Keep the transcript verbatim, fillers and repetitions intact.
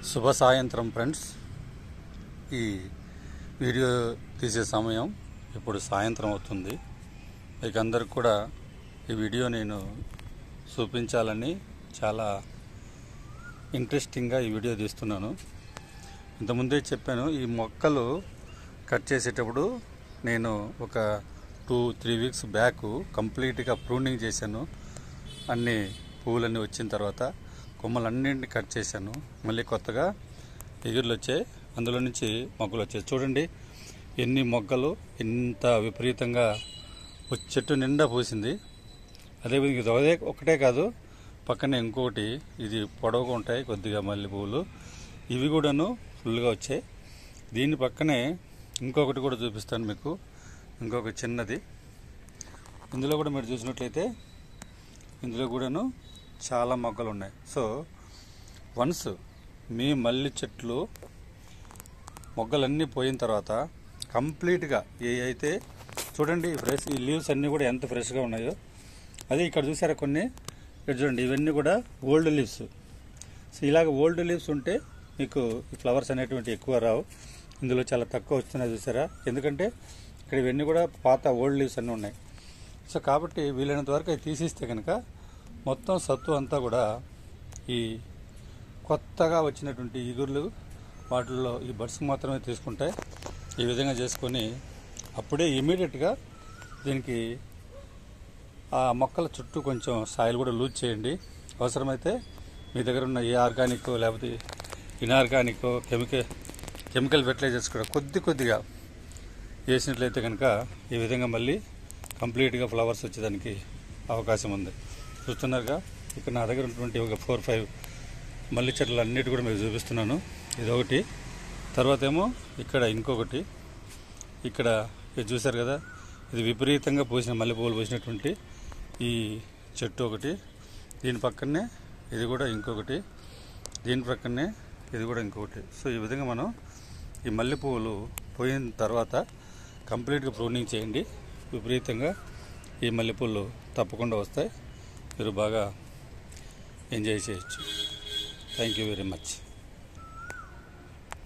శుభ సాయంత్రం ఫ్రెండ్స్. ఈ వీడియో తీసే సమయం ఇప్పుడు సాయంత్రం అవుతుంది. మీకు అందరికి కూడా ఈ వీడియో నేను చూపించాలని చాలా ఇంట్రెస్టింగ్గా ఈ వీడియో తీస్తున్నాను. ఇంతకుముందే చెప్పాను, ఈ మొక్కలు కట్ చేసేటప్పుడు నేను ఒక టూ త్రీ వీక్స్ బ్యాక్ కంప్లీట్గా ప్రూనింగ్ చేశాను. అన్ని పువ్వులన్నీ వచ్చిన తర్వాత కొమ్మలన్నింటినీ కట్ చేశాను. మళ్ళీ కొత్తగా ఎగురులు వచ్చాయి, అందులో నుంచి మొగ్గలు వచ్చాయి. చూడండి ఎన్ని మొగ్గలు, ఇంత విపరీతంగా చెట్టు నిండా పూసింది. అదేవిధంగా ఇది అదే ఒకటే కాదు, పక్కనే ఇంకొకటి, ఇది పొడవుగా ఉంటాయి కొద్దిగా మల్లె పువ్వులు, ఇవి కూడాను ఫుల్గా వచ్చాయి. దీని పక్కనే ఇంకొకటి కూడా చూపిస్తాను మీకు, ఇంకొక చిన్నది. ఇందులో కూడా మీరు చూసినట్లయితే ఇందులో కూడాను చాలా మొగ్గలు ఉన్నాయి. సో వన్స్ మీ మల్లి చెట్లు మొగ్గలన్నీ పోయిన తర్వాత కంప్లీట్గా ఏ అయితే చూడండి ఫ్రెష్, ఈ లీవ్స్ అన్నీ కూడా ఎంత ఫ్రెష్గా ఉన్నాయో. అదే ఇక్కడ చూసారా కొన్ని, ఇక్కడ చూడండి ఇవన్నీ కూడా ఓల్డ్ లీవ్స్. సో ఇలాగ ఓల్డ్ లీవ్స్ ఉంటే మీకు ఈ ఫ్లవర్స్ అనేటువంటి ఎక్కువ రావు. ఇందులో చాలా తక్కువ వస్తున్నాయి చూసారా, ఎందుకంటే ఇక్కడ ఇవన్నీ కూడా పాత ఓల్డ్ లీవ్స్ అన్నీ ఉన్నాయి. సో కాబట్టి వీలైనంత వరకు అవి తీసిస్తే కనుక మొత్తం సత్తు అంతా కూడా ఈ కొత్తగా వచ్చినటువంటి ఇగుర్లు వాటిల్లో ఈ బడ్స్కి మాత్రమే తీసుకుంటాయి. ఈ విధంగా చేసుకొని అప్పుడే ఇమీడియట్గా దీనికి ఆ మొక్కల చుట్టూ కొంచెం సాయిల్ కూడా లూజ్ చేయండి. అవసరమైతే మీ దగ్గర ఉన్న ఏ ఆర్గానిక్ లేకపోతే ఇన్ఆర్గానిక్ కెమికల్ కెమికల్ ఫెర్టిలైజర్స్ కూడా కొద్ది కొద్దిగా వేసినట్లయితే కనుక ఈ విధంగా మళ్ళీ కంప్లీట్గా ఫ్లవర్స్ వచ్చేదానికి అవకాశం ఉంది. చూస్తున్నారుగా, ఇక్కడ నా దగ్గర ఉన్నటువంటి ఒక ఫోర్ ఫైవ్ మల్లి చెట్లు అన్నిటి కూడా మీకు చూపిస్తున్నాను. ఇదొకటి, తర్వాత ఏమో ఇక్కడ ఇంకొకటి, ఇక్కడ ఇది చూసారు కదా, ఇది విపరీతంగా పూసిన మల్లెపూలు పూసినటువంటి ఈ చెట్టు ఒకటి, దీని పక్కనే ఇది కూడా ఇంకొకటి, దీని పక్కనే ఇది కూడా ఇంకొకటి. సో ఈ విధంగా మనం ఈ మల్లెపూలు పోయిన తర్వాత కంప్లీట్గా ప్రూనింగ్ చేయండి. విపరీతంగా ఈ మల్లెపూలు తప్పకుండా వస్తాయి, మీరు బాగా ఎంజాయ్ చేయొచ్చు. Thank you very much.